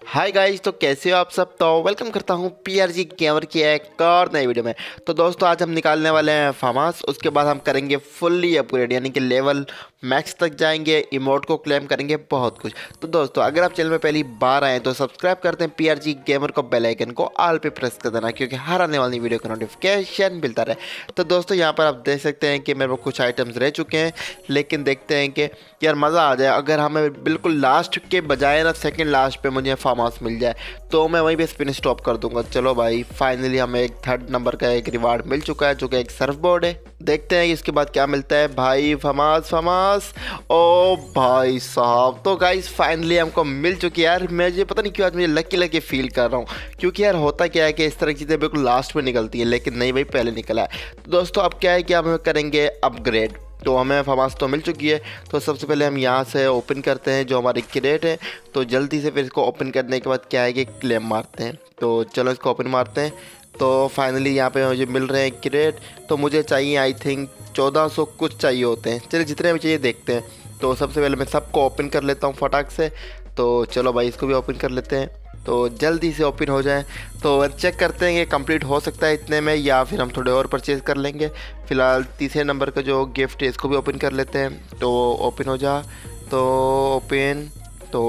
Hi guys, तो कैसे हो आप सब। तो वेलकम करता हूँ पीआरजी गेमर की एक और नई वीडियो में। तो दोस्तों आज हम निकालने वाले हैं फार्मास। उसके बाद हम करेंगे फुल्ली अपग्रेड, यानी कि लेवल मैक्स तक जाएंगे, इमोट को क्लेम करेंगे, बहुत कुछ। तो दोस्तों अगर आप चैनल में पहली बार आए तो सब्सक्राइब करते हैं पीआरजी गेमर को, बेल आइकन को ऑल पे प्रेस कर देना, क्योंकि हर आने वाली वीडियो का नोटिफिकेशन मिलता रहे। तो दोस्तों यहाँ पर आप देख सकते हैं कि मेरे को कुछ आइटम्स रह चुके हैं, लेकिन देखते हैं कि यार मज़ा आ जाए अगर हमें बिल्कुल लास्ट के बजाय ना सेकंड लास्ट पे मुझे फार्म हाउस मिल जाए, तो मैं वहीं पे स्पिन स्टॉप कर दूंगा। चलो भाई, फाइनली हमें एक 3rd नंबर का एक रिवार्ड मिल चुका है, जो कि एक सर्फ बोर्ड है। देखते हैं इसके बाद क्या मिलता है भाई। फार्मास ओ भाई साहब, तो गाइस फाइनली हमको मिल चुकी है। यार मुझे पता नहीं क्यों आज मुझे लकी फील कर रहा हूँ, क्योंकि यार होता क्या है कि इस तरह की चीज़ें बिल्कुल लास्ट में निकलती है, लेकिन नहीं भाई पहले निकला है। तो दोस्तों अब क्या है कि हम करेंगे अपग्रेड। तो हमें फार्मास तो मिल चुकी है, तो सबसे पहले हम यहाँ से ओपन करते हैं जो हमारी क्रेट है। तो जल्दी से फिर इसको ओपन करने के बाद क्या है कि क्लेम मारते हैं। तो चलो इसको ओपन मारते हैं। तो फाइनली यहाँ पे मुझे मिल रहे हैं क्रेट। तो मुझे चाहिए आई थिंक 1400 कुछ चाहिए होते हैं। चलिए जितने भी चाहिए देखते हैं। तो सबसे पहले मैं सबको ओपन कर लेता हूँ फटाक से। तो चलो भाई इसको भी ओपन कर लेते हैं, तो जल्दी से ओपन हो जाए। तो चेक करते हैं कि कंप्लीट हो सकता है इतने में, या फिर हम थोड़े और परचेज़ कर लेंगे। फ़िलहाल तीसरे नंबर का जो गिफ्ट है इसको भी ओपन कर लेते हैं। तो ओपन हो जा, तो ओपन, तो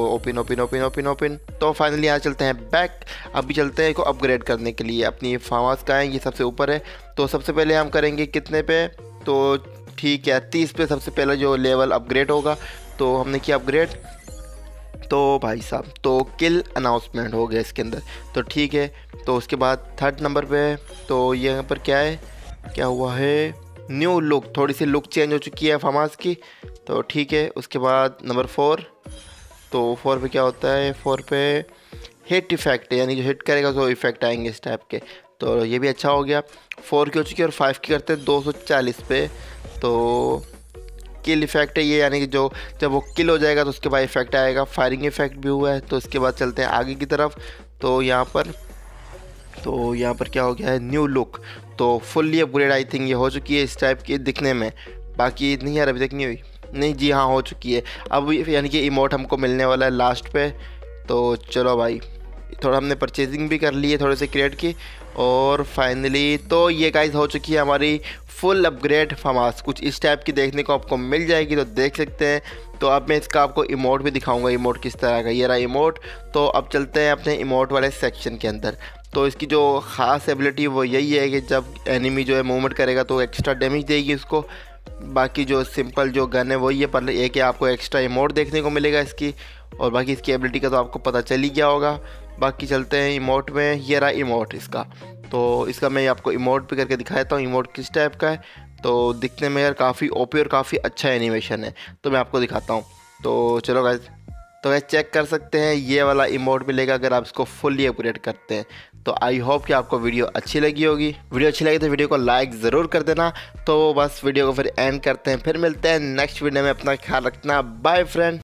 ओपन। तो फाइनली यहाँ चलते हैं बैक। अभी चलते हैं इसको अपग्रेड करने के लिए। अपनी फार्म हाउस का है, ये सबसे ऊपर है। तो सबसे पहले हम करेंगे कितने पे, तो ठीक है 30 पे सबसे पहले जो लेवल अपग्रेड होगा। तो हमने किया अपग्रेड। तो भाई साहब तो किल अनाउंसमेंट हो गया इसके अंदर, तो ठीक है। तो उसके बाद 3rd नंबर पे, तो ये यहाँ पर क्या है, क्या हुआ है, न्यू लुक, थोड़ी सी लुक चेंज हो चुकी है फार्मास की, तो ठीक है। उसके बाद नंबर 4, तो 4 पे क्या होता है, 4 पे हिट इफेक्ट है, यानी जो हिट करेगा तो इफेक्ट आएंगे इस टाइप के। तो ये भी अच्छा हो गया। 4 की हो चुकी है और 5 की करते हैं 240 पे। तो किल इफेक्ट है ये, यानी कि जो जब वो किल हो जाएगा तो उसके बाद इफेक्ट आएगा। फायरिंग इफेक्ट भी हुआ है। तो इसके बाद चलते हैं आगे की तरफ। तो यहाँ पर क्या हो गया है, न्यू लुक। तो फुल्ली अपग्रेड आई थिंक ये हो चुकी है इस टाइप की दिखने में। बाकी नहीं यार अभी तक नहीं हुई, नहीं जी हाँ हो चुकी है। अब यानी कि इमोट हमको मिलने वाला है लास्ट पे। तो चलो भाई, थोड़ा हमने परचेजिंग भी कर ली है थोड़े से क्रेड की। और फाइनली तो ये गाइस हो चुकी है हमारी फुल अपग्रेड फार्मास। कुछ इस टाइप की देखने को आपको मिल जाएगी, तो देख सकते हैं। तो अब मैं इसका आपको इमोट भी दिखाऊंगा, इमोट किस तरह का, ये रहा इमोट। तो अब चलते हैं अपने इमोट वाले सेक्शन के अंदर। तो इसकी जो ख़ास एबिलिटी वो यही है कि जब एनिमी जो है मूवमेंट करेगा तो एक्स्ट्रा डैमेज देगी उसको। बाकी जो सिंपल जो गन है वही है, पर एक है आपको एक्स्ट्रा इमोट देखने को मिलेगा इसकी। और बाकी इसकी एबिलिटी का तो आपको पता चल ही गया होगा। बाकी चलते हैं इमोट में। ये रहा इमोट इसका। तो इसका मैं आपको इमोट भी करके दिखाता हूँ इमोट किस टाइप का है। तो दिखने में यार काफ़ी ओपी और काफ़ी अच्छा एनिमेशन है, तो मैं आपको दिखाता हूँ। तो चलो गाइस, तो गाइस चेक कर सकते हैं ये वाला इमोट मिलेगा अगर आप इसको फुल्ली अपग्रेड करते हैं। तो आई होप कि आपको वीडियो अच्छी लगी होगी। वीडियो अच्छी लगी तो वीडियो को लाइक ज़रूर कर देना। तो बस वीडियो को फिर एंड करते हैं, फिर मिलते हैं नेक्स्ट वीडियो में। अपना ख्याल रखना, बाय फ्रेंड।